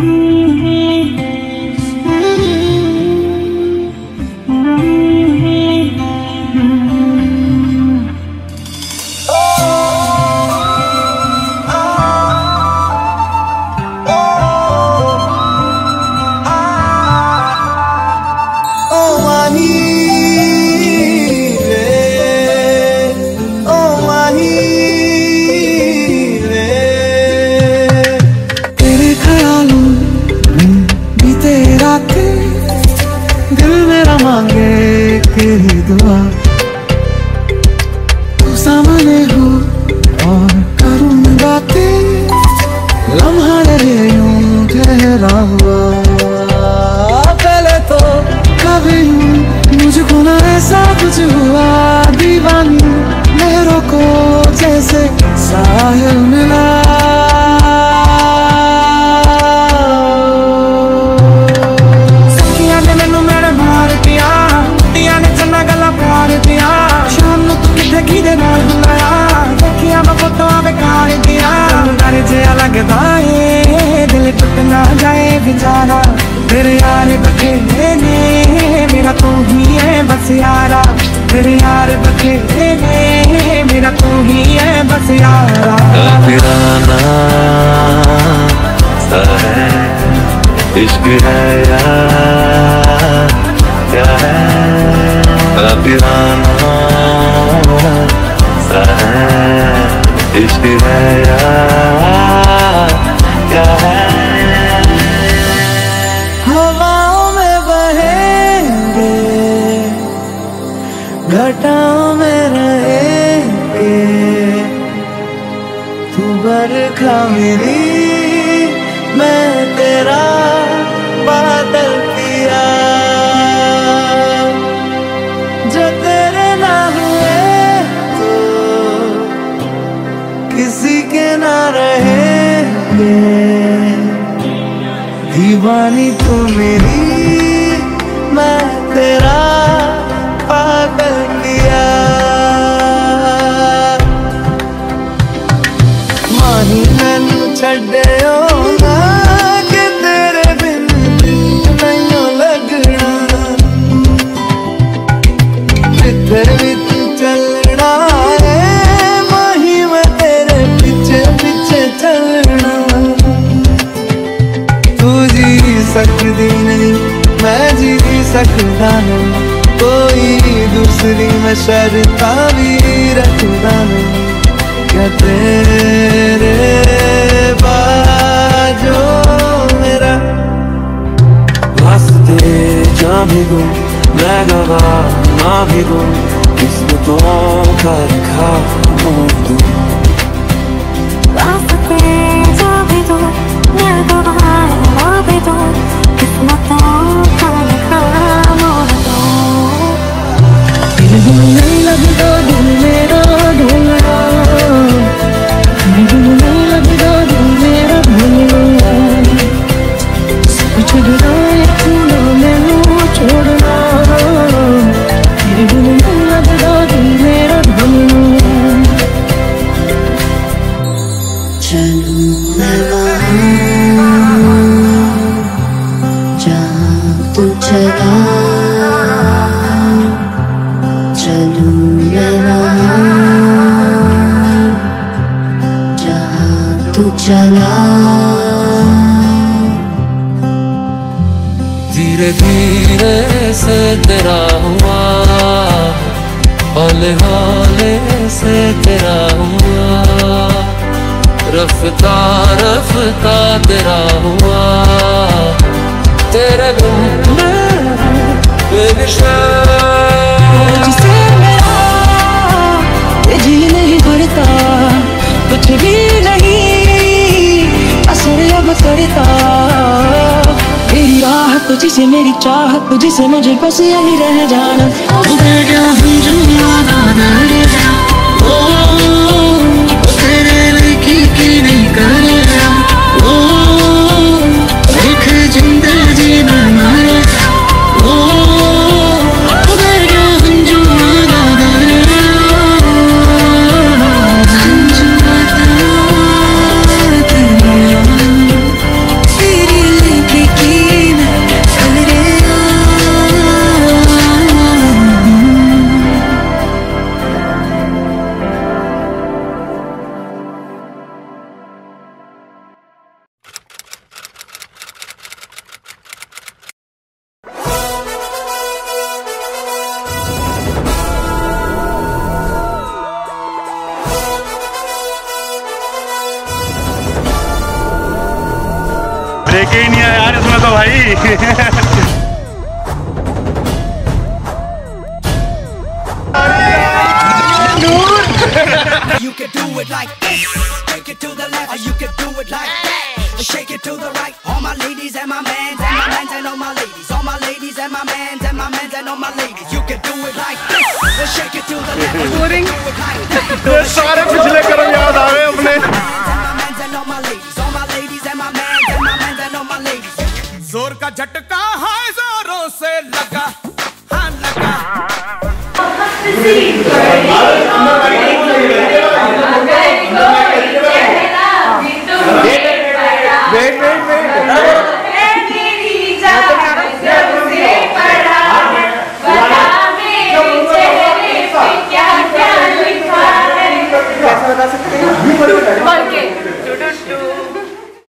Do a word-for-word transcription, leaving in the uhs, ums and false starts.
दुआ तू सामने हो और करूँ बातें, लम्हा रहे यूं ठहरा हुआ। पहले तो कभी मुझको ना ऐसा कुछ हुआ, दीवानी लहरों को जैसे साहिल मिला। लगता है दिल टूट ना जाए बेचारा, तेरे यार बखेरे ने मेरा तू ही है बस यारा, तेरे यार बखेरे ने मेरा तू ही है बस यारा। काफिराना सा है इश्क है यार, क्या है काफिराना सा है इश्क है यार, क्या है। हवाओं में बहेंगे, घटाओं में रहेंगे, तू बरखा मेरी मैं तेरा बादल पिया, जो तेरे ना हुए तो किसी के ना रहेंगे। दीवानी तू मेरी मैं तेरा पागल किया, माही मैनू छड्डियो ना कि तेरे बिन मैनू लगना, जिथे भी तू चलना है माही मैं तेरे पीछे पीछे चलना। तू जी सकती नहीं मैं जी सकता नहीं, कोई दूसरी मैं शर्ता भी रखता नहीं, क्या तेरे बाजो मेरा वास्ते जा भी दूं मैं गवाह ना भी दूं, किस्मतों का लिखा मोड़ दूं। नहीं लगता दिल मेरा ढूंढना, नहीं लगता दिल मेरा ढूंढना, कुछ गिराए छूना मैनू छोड़ना, नहीं लगता दिल मेरा ढूंढना। चलूं मैं वहाँ जहाँ तू चला, चलूं मैं वहाँ जहाँ तू चला। धीरे धीरे से तेरा हुआ, हौले हौले से तेरा हुआ, रफ्ता रफ्ता तेरा हुआ, तेरे बिन मैं बेनिशान। जिसे मेरा ये जी नहीं भरता, कुछ भी नहीं असर अब करता, मेरी राह तुझसे मेरी चाह तुझसे मुझे बस यही रह जाना। क्या हम जुम्मन ओ तेरे लड़की की नहीं करेगा, ओ देख जिंदा जीना मारे, ओ क्या हम जुम्मन तेरी ब्रेक ही नहीं आया यार इसमें तो भाई। You can do it like this, take it to the left, or you can do it like that, shake it to the right. All my ladies and my mans and my mans and all my ladies, all my ladies and my mans and my mans and all my ladies. You can do it like this, shake it to the left, or you can do it like that. ये सारे पिछले कर्म याद आ गए अपने। जोर का झटका हाय जोरों से लगा, हाँ लगा।